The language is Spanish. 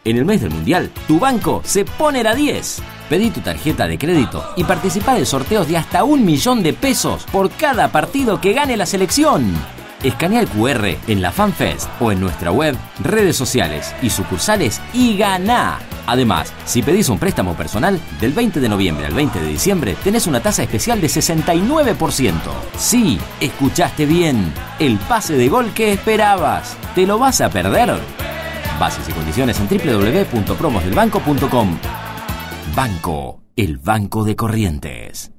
En el mes del Mundial, tu banco se pone la 10. Pedí tu tarjeta de crédito y participá de sorteos de hasta 1 millón de pesos por cada partido que gane la selección. Escanea el QR en la FanFest o en nuestra web, redes sociales y sucursales y ganá. Además, si pedís un préstamo personal, del 20 de noviembre al 20 de diciembre tenés una tasa especial de 69%. Sí, escuchaste bien. El pase de gol que esperabas. ¿Te lo vas a perder? Bases y condiciones en www.promosdelbanco.com. Banco, el banco de Corrientes.